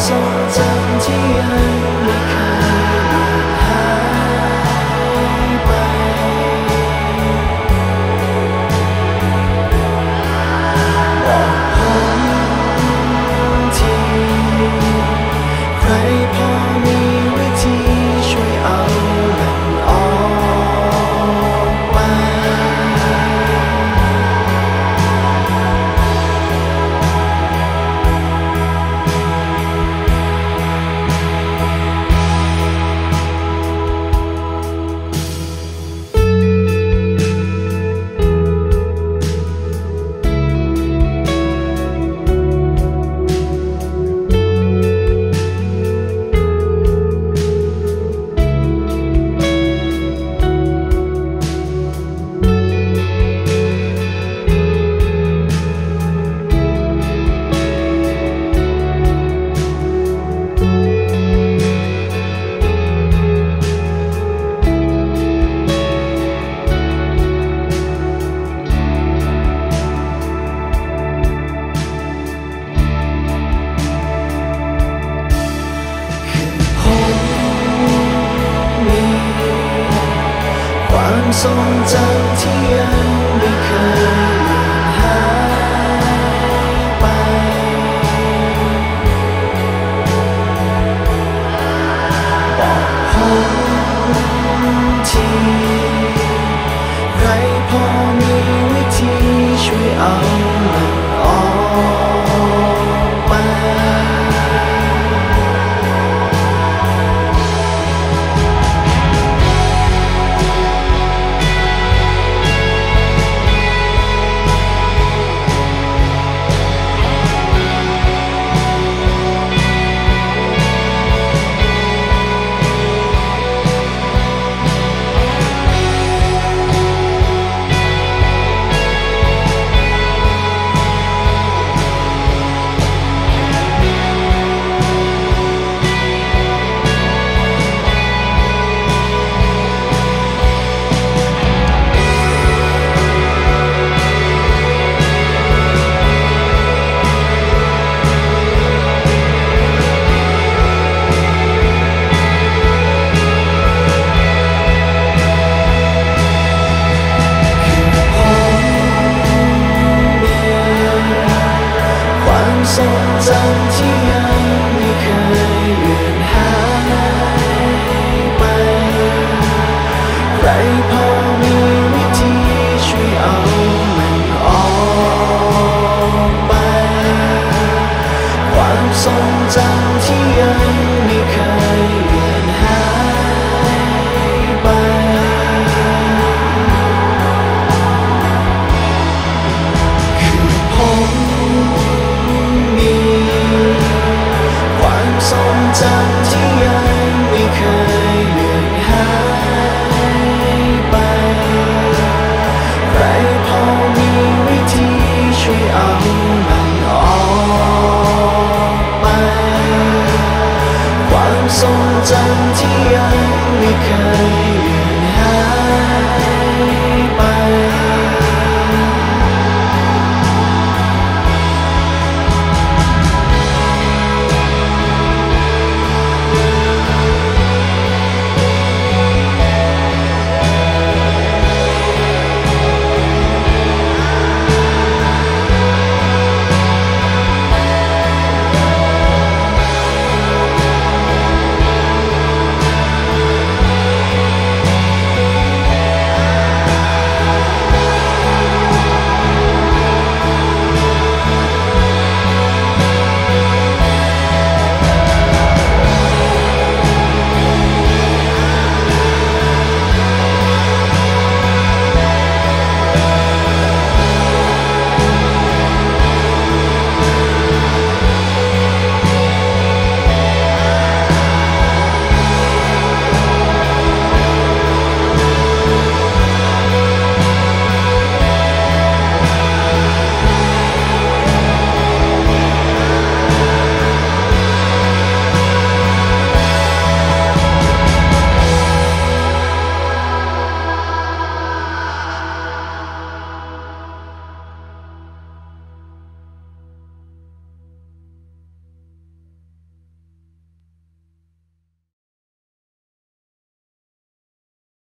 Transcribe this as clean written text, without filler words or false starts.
ทรงจำที่ยังไม่เคยหายไปบอกผมทีใครพอมีวิธีช่วยเอามันออกไปความทรงจำที่ยังไม่เคยหายไปบอกผมทีใครพอมีวิธีช่วยเอามันออกไปทรงจำที่ยังไม่เคยเลือนหายไปใครพอมีวิธีช่วยเอามันออกไปความทรงจำที่ยังไม่เคยเลือนหายไปคือผมทรงจำที่ยังไม่เคยเลือนหายไปใครพอมีวิธีช่วยเอามันออกไปความทรงจำที่ยังไม่เคย